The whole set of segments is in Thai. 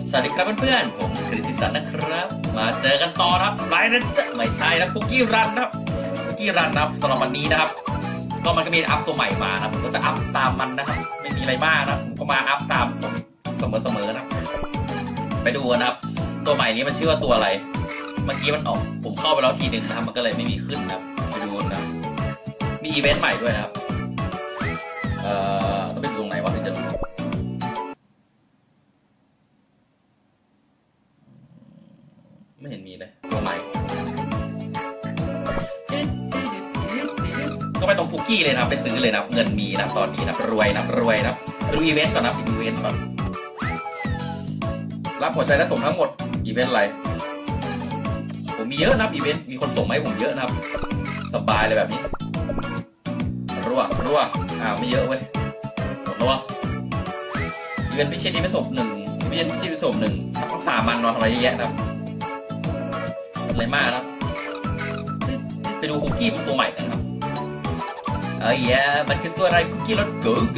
สวัสดีครับเพื่อนๆผมกฤติศักดิ์นะครับมาเจอกันต่อครับไลน์นะจ๊ะไม่ใช่นะคุกกี้รันครับคุกกี้รันนะครับสำหรับวันนี้นะครับก็มันก็มีอัพตัวใหม่มานะผมก็จะอัพตามมันนะครับไม่มีอะไรมากนะผมก็มาอัพตามเสมอนะไปดูนะครับตัวใหม่นี้มันชื่อว่าตัวอะไรเมื่อกี้มันออกผมเข้าไปแล้วทีหนึ่งนะครับมันก็เลยไม่มีขึ้นนะครับไปดูนะมีอีเวนต์ใหม่ด้วยนะครับต้องไปดูตรงไหนวะถึงจะรู้ไม่เห็นมีเลยตัวใหม่ก็ไปตรงคุกกี้เลยนะไปซื้อเลยนะเงินมีนะตอนนี้นะรวยนะไปดูอีเวนต์ก่อนนะอีเวนต์ก่อนรับหัวใจและส่งทั้งหมดอีเวนต์อะไรผมมีเยอะนะอีเวนต์มีคนส่งมาให้ผมเยอะนะครับสบายเลยแบบนี้รัวไม่เยอะเว้ยรัวอีเวนต์พิเศษที่ไม่ส่งหนึ่งอีเวนต์พิเศษที่ส่งหนึ่งต้อง3 วันนอนอะไรเยอะแยะนะอะไรมากนะไปดูคุกกี้ตัวใหม่กันครับมันคือตัวอะไรคุกกี้รสเกอร์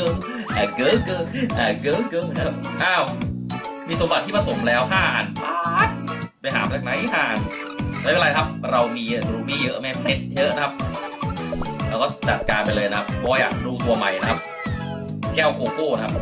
นะครับอ้าวมีสมบัติที่ผสมแล้ว5 อันปั๊ดไปหาจากไหน5 อันไม่เป็นไรครับเรามีรูบี้เยอะแม่เพชรเยอะนะครับเราก็จัดการไปเลยนะครับบอยอยากดูตัวใหม่นะครับแก้วโกโก้นะครับ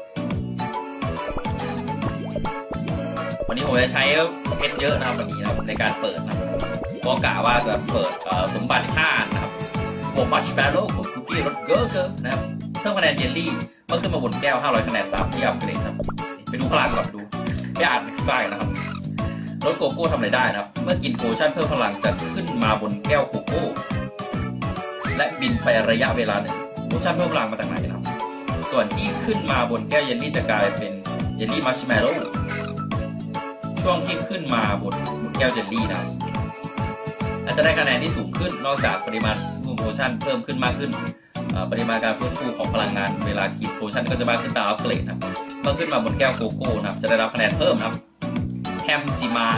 วันนี้ผมจะใช้เพชรเยอะนะครับวันนี้นะครับในการเปิดนะก็กะว่าจะเปิดสมบัติ5 อันนะครับบวกมัชแบร์โร่ของคุกกี้รสเกอร์นะครับเพิ่มคะแนนเยลลี่เมื่อขึ้นมาบนแก้ว500 คะแนนตามที่อัพเกรดครับไปดูพลังก่อนไปดูไม่อ่านไม่ได้นะครับรสโกโก้ทำอะไรได้นะครับเมื่อกินโพชั่นเพิ่มพลังจะขึ้นมาบนแก้วโกโก้และบินไประยะเวลาหนึ่งโพชั่นเพิ่มพลังมาจากไหนนะครับส่วนที่ขึ้นมาบนแก้วเยลลี่จะกลายเป็นเยลลี่มัชแมร์โร่ช่วงที่ขึ้นมาบนแก้วเยลลี่นะครับอาจจะได้คะแนนที่สูงขึ้นนอกจากปริมาณโพชั่นเพิ่มขึ้นมากขึ้นปริมาณการฟื้นฟูของพลังงานเวลากินโพชั่นก็จะมากขึ้นตามอัปเกรดนะครับเมื่อขึ้นมาบนแก้วโกโก้นะครับจะได้รับคะแนนเพิ่มนะครับแฮมจิมั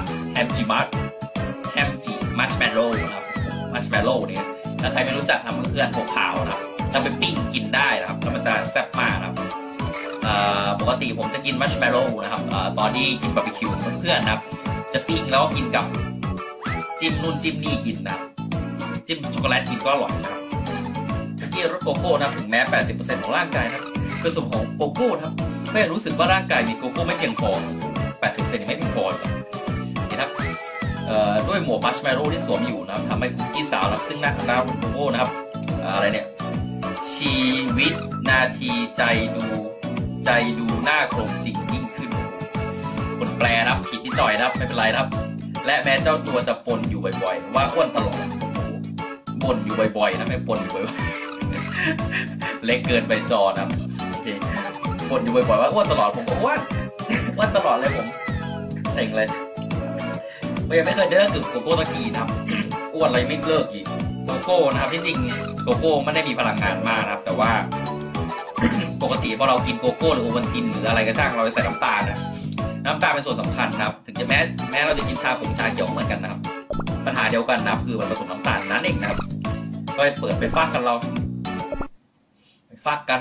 ชแมร์โร่นะครับมัชแมร์โร่เนี่ยถ้าใครไม่รู้จักนะมันคืออันขาวๆนะครับถ้าไปปิ้งกินได้นะครับแล้วมันจะแซ่บมากนะครับปกติผมจะกินมัชแมร์โร่นะครับตอนที่กินบาร์บีคิวเพื่อนๆนะครับจะปิ้งแล้วกินกับจิ้มนู่นจิ้มนี่กินนะจิ้มช็อกโกแลตกินก็อร่อยนะครับคุกกี้รสโกโก้นะถึงแม้ 80% ของร่างกายนะคือส่วนของโกโก้นะครับไม่รู้สึกว่าร่างกายมีโกโก้ไม่เพียงพอ 80% ไม่เพียงพอนี่ครับด้วยหมวกมัชแมร์โร่ที่สวมอยู่นะครับทำให้คุกกี้สาวนะครับซึ่งหน้าโกโก้นะครับอะไรเนี่ยชีวิตนาทีใจดูหน้าโครงจริงยิ่งขึ้นคนแปลนะครับผิดนิดหน่อยนะครับไม่เป็นไรนะครับและแม้เจ้าตัวจะปนอยู่บ่อยๆว่าอ้วนตลอดบ่นอยู่บ่อยๆนะไม่ปนอยู่บ่อยๆเล็กเกินไปจอนะโอเคบ่นอยู่บ่อยๆว่าอ้วนตลอดผมก็อ้วนตลอดเลยผมเซ็งเลยไม่เคยจะเลิกดื่มโกโก้ตะกี้นะครับอ้วนอะไรไม่เลิกอีกโกโก้นะครับที่จริงโกโก้ไม่ได้มีพลังงานมากนะครับแต่ว่าปกติพอเรากินโกโก้หรือโอวัลตินหรืออะไรก็ช่างเราจะใส่น้ำตาลนะน้ำตาลเป็นส่วนสำคัญนะครับถึงจะแม้เราจะกินชาเขียวเหมือนกันนะครับปัญหาเดียวกันนะครับคือมันผสมน้ำตาลนั่นเองนะครับก็เปิดไปฟักกันเราไปฟัก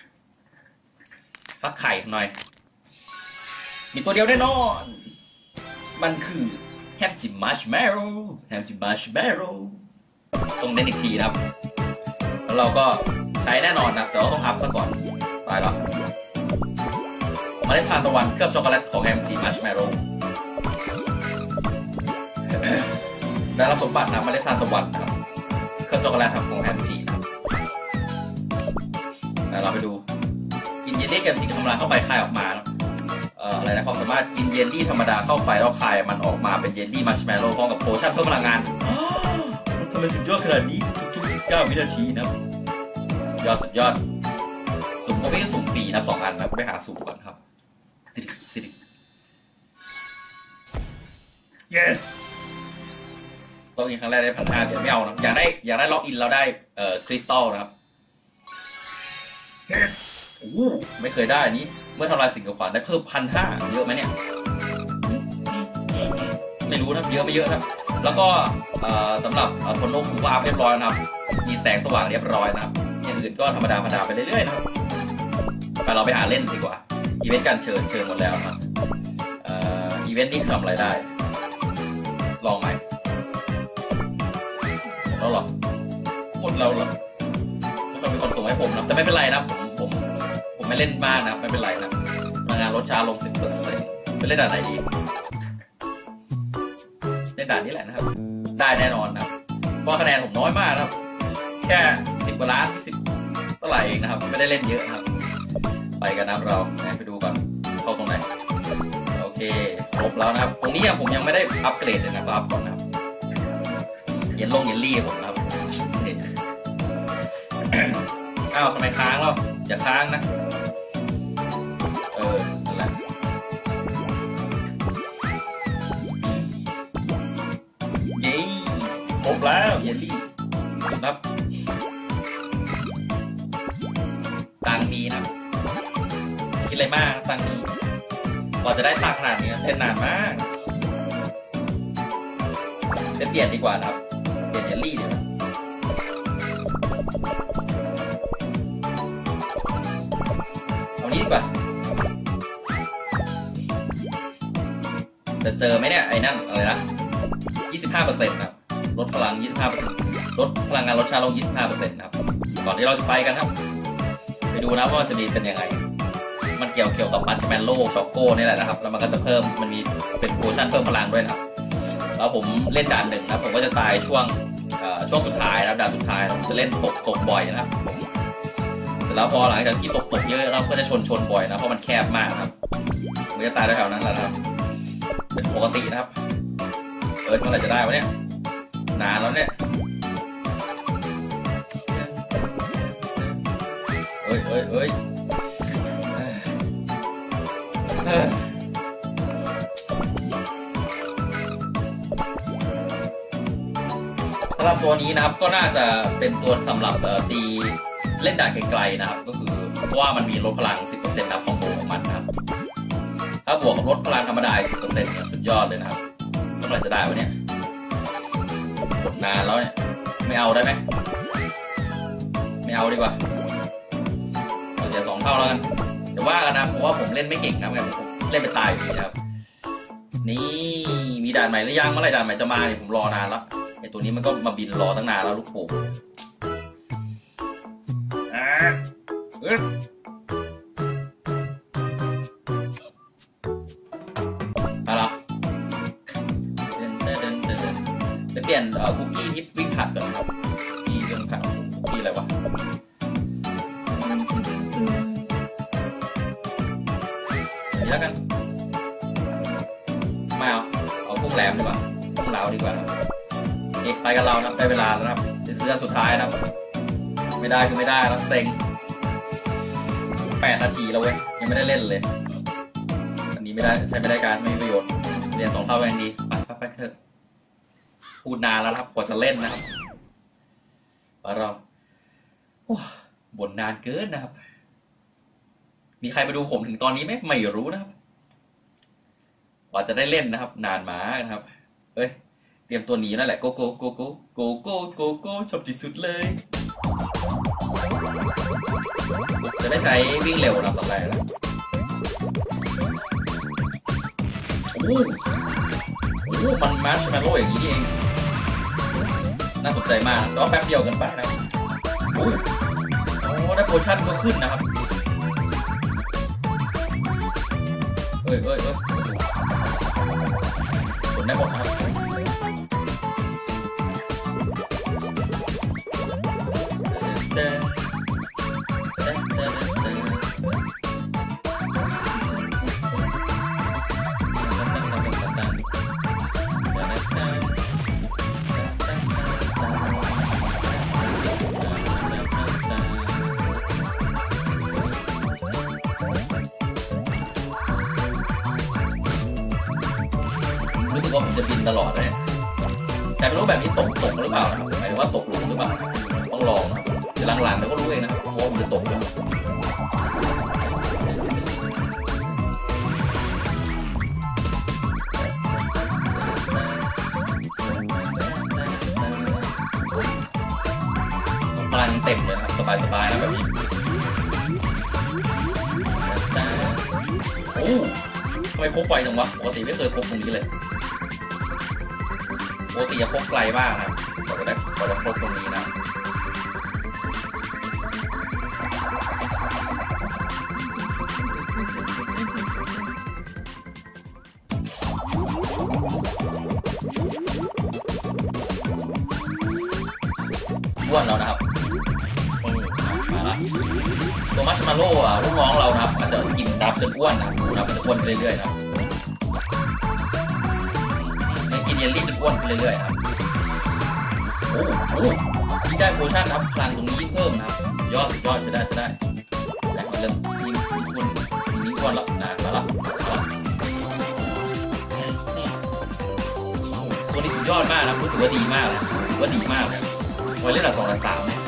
ไข่หน่อยมีตัวเดียวแน่นอนมันคือแฮมจิมัชแมร์โร่ต้องเน้นอีกทีนะครับแล้วเราก็ใช้แน่นอนนะแต่ว่าต้องอัพซะก่อนตายแล้วเมล็ดทานตะวันเคลือบช็อกโกแลตของแฮมจิมัชแมร์โร่ได้รับสมบัตินะเมล็ดทานตะวันนะครับเคลือบช็อกโกแลตของแฮมจินะครับเราไปดูกินเยลลี่แฮมจิธรรมดาเข้าไปคายออกมาอะไรนะความสามารถกินเยลลี่ธรรมดาเข้าไปแล้วคายมันออกมาเป็นเยลลี่มัชแมร์โร่พร้อมกับโพชั่นเพิ่มพลังงานทำไมสุดยอดขนาดนี้ทุกๆ19 วินาทีนะสุดยอดสุ่มก็ไม่ได้สุ่มฟรีนะ2 อันนะไปหาสุ่มก่อนครับสิyes ต้องยิงครั้งแรกได้1,500เดี๋ยวไม่เอานะอยากได้ล็อกอินแล้วได้คริสตัลนะครับ yes ไม่เคยได้นี้เมื่อทำลายสิ่งกีดขวางได้เพิ่ม 1,500เยอะไหมเนี่ยไม่รู้นะเยอะไม่เยอะนะแล้วก็สำหรับคนโลกคูวาเรียบร้อยนะครับมีแสงสว่างเรียบร้อยนะครับอย่างอื่นก็ธรรมดาไปเรื่อยๆนะครับไปเราไปหาเล่นดีกว่าอีเวนต์การเชิญหมดแล้วนะครับวนต์นี้ทำอะไรได้ลองไหมแล้วหรอหมดแล้วหรอต้องมีคนส่งให้ผมนะแต่ไม่เป็นไรนะผมไม่เล่นมากนะไม่เป็นไรนะพลังงานลดช้าลง 10% ไปเล่นด่านไหนดีเล่นด่านนี้แหละนะครับได้แน่นอนนะเพราะคะแนนผมน้อยมากนะครับแค่10 กว่าล้าน10เท่าไหร่เองนะครับไม่ได้เล่นเยอะนะครับไปกันนะเราไปดูกันเข้าตรงไหนโอเคครบแล้วนะครับตรงนี้ผมยังไม่ได้อัปเกรดเลยนะครับก่อนนะครับเย็นลี่ผมนะครับอ้าวทำไมค้างแล้วอย่าค้างนะนั่นแหละเย้ครบแล้วเยลลี่นะครับตังมีนะกินอะไรมากตังนี้กว่าจะได้ตังขนาดนี้เล่นนานมากเปลี่ยนดีกว่านะครับเปลี่ยนเยลลี่ดีกว่าเอานี้ดีกว่าจะเจอไหมเนี่ยไอ้นั่นอะไรนะ 25% นะครับลดพลัง 25% ลดพลังงานลดช้าลง 25% นะครับก่อนที่เราจะไปกันครับไปดูนะว่าจะมีเป็นยังไงมันเกี่ยวกับมัชแมลโล่ช็อกโก้นี่แหละนะครับแล้วมันก็จะเพิ่มมันมีเป็นโพชั่นเพิ่มพลังด้วยนะครับแล้วผมเล่นด่าน1นะผมก็จะตายช่วงสุดท้ายนะครับด่านสุดท้ายผมจะเล่นตกบ่อยนะครับเสร็จแล้วพอหลังจากที่ตกเยอะเราก็จะชนบ่อยนะเพราะมันแคบมากครับผมจะตายแถวนั้นแหละนะครับเป็นปกตินะครับเมื่อไหร่จะได้วะเนี่ยนานแล้วเนี่ยเอ้ยสำหรับตัวนี้นะครับก็น่าจะเป็นตัวสำหรับตีเล่นด่านไกลๆนะครับก็คือเพราะว่ามันมีลดพลัง 10% นะคอมโบของมันนะครับถ้าบวกกับลดพลังธรรมดา 10% เนี่ยสุดยอดเลยนะครับเมื่อไหร่จะได้วะเนี่ยกดนานแล้วเนี่ยไม่เอาได้ไหมไม่เอาดีกว่าเราจะ2 เท่าแล้วกันจะว่ากันนะเพราะว่าผมเล่นไม่เก่งนะผมเล่นไปตายอยู่นะครับนี่มีด่านใหม่หรือยังเมื่อไหร่ด่านใหม่จะมาเนี่ยผมรอนานแล้วไอตัวนี้มันก็มาบินรอตั้งนานแล้วลูกโป่งมาแล้วไปเปลี่ยนคุกกี้ที่วิ่งผ่านก่อนครับที่เรื่องผ่านคุกกี้อะไรวะนี่แล้วกันไม่เอาพุ่งแหลมดีกว่าพุ่งเหลาดีกว่านี่ไปกันเรานะได้เวลาแล้วครับจะซื้อสุดท้ายนะไม่ได้คือไม่ได้แล้วเซ็ง8 นาทีแล้วเว้ยยังไม่ได้เล่นเลยอันนี้ไม่ได้ใช้ไม่ได้การไม่มีประโยชน์เรียน2 เท่ากันดีไปเถอะพูดนานแล้วครับกว่าจะเล่นนะครับเราบ่นนานเกินนะครับมีใครมาดูผมถึงตอนนี้ไหมไม่รู้นะครับกว่าจะได้เล่นนะครับนานมากนะครับเตรียมตัวหนีนั่นแหละโกโก้ชอบที่สุดเลยจะไม่ใช้วิ่งเร็วนะต่อไปแล้วมันมาร์ชแมลโล่อย่างนี้เองน่าสนใจมากแต่ว่าแป๊บเดียวกันไปนะได้โพชั่นก็ขึ้นนะครับผลได้หมดครับรู้สึกว่าผมจะบินตลอดเลยแต่ไม่รู้แบบนี้ตกหรือเปล่านะครับหมายถึงว่าตกหลุมหรือเปล่าต้องลองเดี๋ยวหลังๆเดี๋ยวก็รู้เองนะครับเพราะว่ามันจะตกเลยพลังเต็มเลยนะครับสบายๆนะแบบนี้ทำไมคบไวจังวะปกติไม่เคยคบตรงนี้เลยปกติจะคบไกลมากนะกว่าจะคบตรงนี้นะอ้วนแล้วนะครับมาละตัวมัชมาโล่ลูกน้องเรานะครับอาจจะกินดับจนอ้วนนะดูนะมันจะอ้วนไปเรื่อยๆนะมันกินเยลลี่จนอ้วนไปเรื่อยๆครับโอ้โหที่ได้โพชั่นครับพลังตรงนี้เพิ่มนะครับยอดใช้ได้แต่เริ่มยิงอ้วนแล้วนะมาละตัวนี้สุดยอดมากนะรู้สึกว่าดีมากเลยรู้สึกว่าดีมากเลยไว้เล่นอัน2-3เนี่ย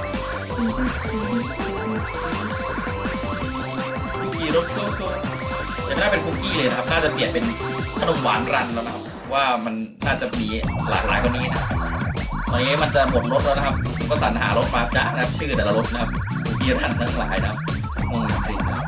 คุกกี้รสโกโก้จะไม่ได้เป็นคุกกี้เลยนะครับน่าจะเปลี่ยนเป็นขนมหวานรันแล้วนะครับว่ามันน่าจะมีหลากหลายกว่านี้นะตอนนี้มันจะหมดรสแล้วนะครับก็สรรหารสมาจ้านะครับชื่อแต่ละรสนะครับคุกกี้รันทั้งหลายนะครับจริงนะ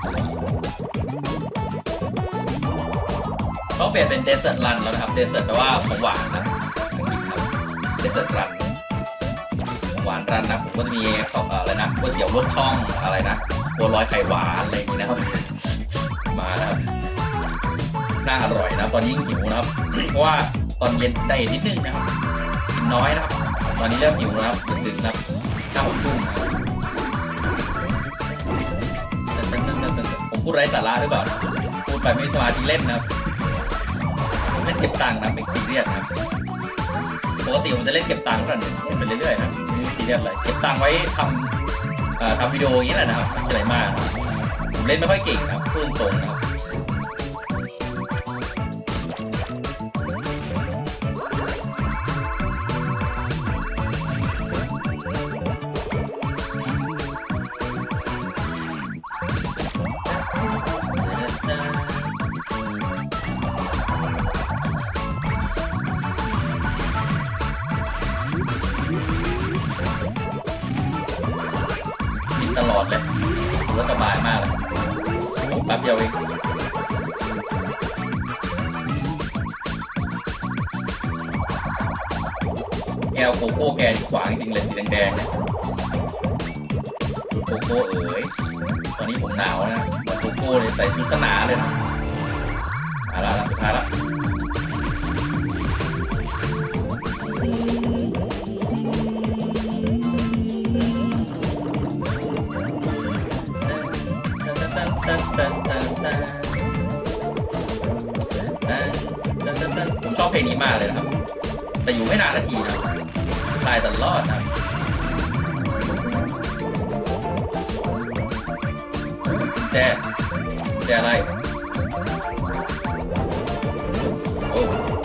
ต้องเปลี่ยนเป็นเดสเซอร์ตรันแล้วนะครับเดสเซอร์ตแปลว่าของหวานนะเดสเซอร์ตรันหวานรันนะผมก็จะมีอะไรนะก๋วยเตี๋ยวรสช่องอะไรนะบัวลอยไข่หวานอะไรอย่างนี้นะครับมาแล้วน่าอร่อยนะตอนนี้หิวนะครับเพราะว่าตอนเย็นได้นิดนึงนะครับกินน้อยนะครับตอนนี้เริ่มหิวนะครับดึกๆนะครับ5-6 ทุ่มผมพูดไร้สาระหรือเปล่าพูดไปไม่สมาธิเล่นนะครับเล่นเก็บตังค์นะไม่ซีเรียสนะปกติผมจะเล่นเก็บตังค์กันไปเรื่อยๆนะไม่ซีเรียสเลยเก็บตังค์ไว้ทำวิดีโออย่างนี้แหละนะครับไม่ใช่อะไรมากผมเล่นไม่ค่อยเก่งนะพูดตรงนะครับตลอดเลยถือว่าสบายมากเลยแป๊บเดียวเองแก้วโกโก้แกขวางจริงเลยสีแดงๆเนี่ยโกโก้เอ๋ยตอนนี้ผมหนาวนะมาโกโก้เลยใส่ชุดสนาเลยนะอะไรละสุดท้ายละผมชอบเพลงนี้มากเลยนะครับแต่อยู่ไม่นานนาทีนะตายตลอดนะแจอะไรโอ้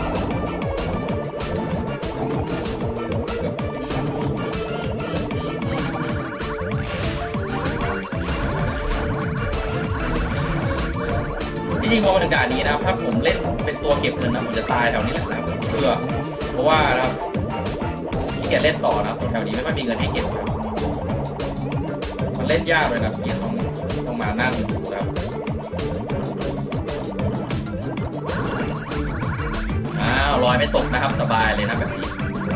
จริงๆพอมาถึงด่านนี้นะครับถ้าผมเล่นเป็นตัวเก็บเงินนะผมจะตายแถวนี้แหละนะครับเพราะว่านะครับที่แกเล่นต่อนะแถวนี้ไม่ค่อยมีเงินให้เก็บนะมันเล่นยากเลยนะที่ต้องมานั่งดูครับลอยไม่ตกนะครับสบายเลยนะแบบนี้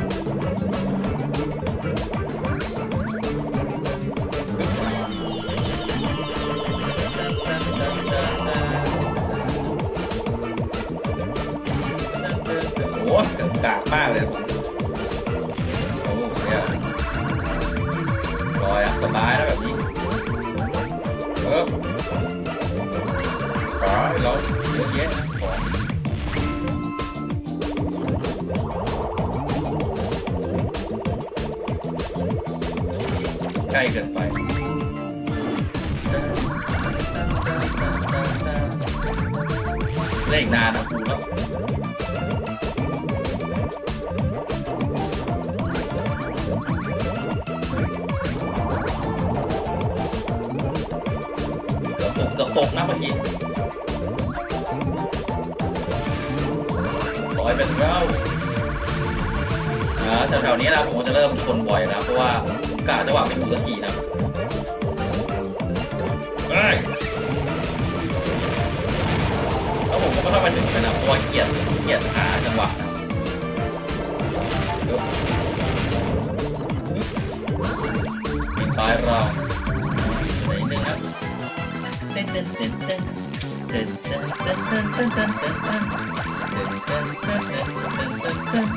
โอ้กากมากเลยโอ้เนี่ยลอยสบายนะแบบนี้แล้วเยอะแยะของใกล้เกินไปเล่นอีกนานนะครูแล้วเกือบตกนะเมื่อกี้ลอยไปแล้วแถวๆนี้นะผมจะเริ่มชนบ่อยนะเพราะว่ากะจังหวะไม่ถูกสักทีนะแล้วผมก็ค่อยมาถึงเลยนะเพราะว่าเกียดหาจังหวะนะปิดปลายเราไหนนึงครับเต้นเต้นเต้นเต้นเต้นเต้นเต้นเต้นเต้นเต้นเต้นเต้นเต้นเต้นเต้นเต้นเต้นเต้นเต้น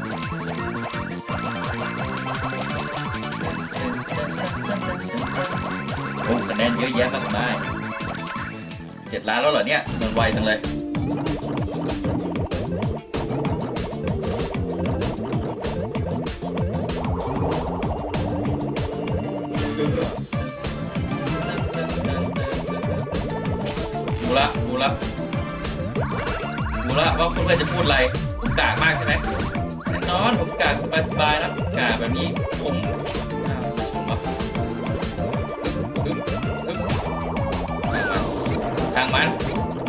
โอ้คะแนนเยอะแยะมากมาย7 ล้านแล้วเหรอเนี่ยมันไวจังเลยรู้ละว่าคุณเพื่อนจะพูดอะไรผมกากมากใช่ไหมแน่นอนผมกากสบายๆนะกากแบบนี้ผมทางมัน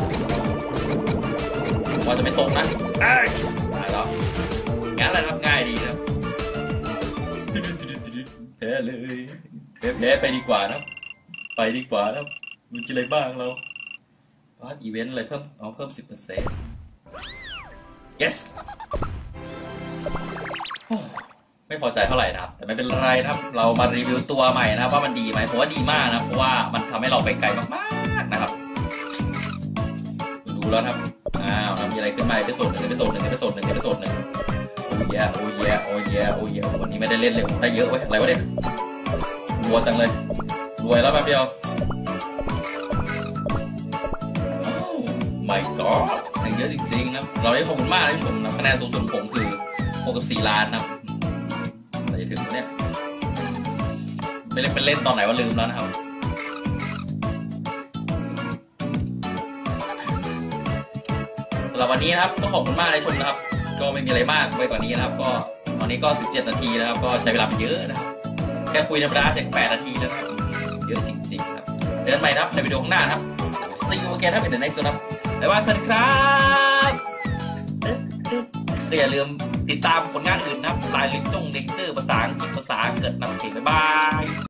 ว่าจะไม่ตกนะตายแล้วงั้นแหละครับง่ายดีครับแพ้เลยแพ้ไปดีกว่านะไปดีกว่านะมันกินอะไรบ้างเราพาร์ทอีเวนต์อะไรเพิ่ม 10% yes ไม่พอใจเท่าไหร่นะครับแต่ไม่เป็นไรนะครับเรามารีวิวตัวใหม่นะครับว่ามันดีไหมผมว่าดีมากนะเพราะว่ามันทำให้เราไปไกลมากๆนะครับดูแล้วครับมีอะไรขึ้นมาเอพิโซด 1โอ้ยวันนี้ไม่ได้เล่นเลยได้เยอะเว้ยอะไรวะเนี่ยรัวจังเลยรวยแล้วแป๊บเดียวmy god สิ่งเยอะจริงๆนะเราได้ขอบคุณมากที่ชมนะคะแนนสูงสุดผมคือ64 ล้านนะไปถึงเนี่ยไม่เล่นเป็นเล่นตอนไหนว่าลืมแล้วนะครับสำหรับวันนี้นะครับก็ขอบคุณมากที่ชมนะครับก็ไม่มีอะไรมากไปกว่านี้นะครับก็ตอนนี้ก็17 นาทีนะครับก็ใช้เวลาไปเยอะนะครับแค่คุยธรรมดาจาก8 นาทีแล้วนะครับเยอะจริงๆครับเจอกันใหม่นะครับในวิดีโอข้างหน้าครับ See you again ถ้าเป็นใน next นะครับบ๊ายบายสวัสดีครับอย่าลืมติดตามผลงานอื่นนะครับลายลิงก์เลคเจอร์ภาษาอังกฤษภาษาเกิดนำเก่งบ๊ายบาย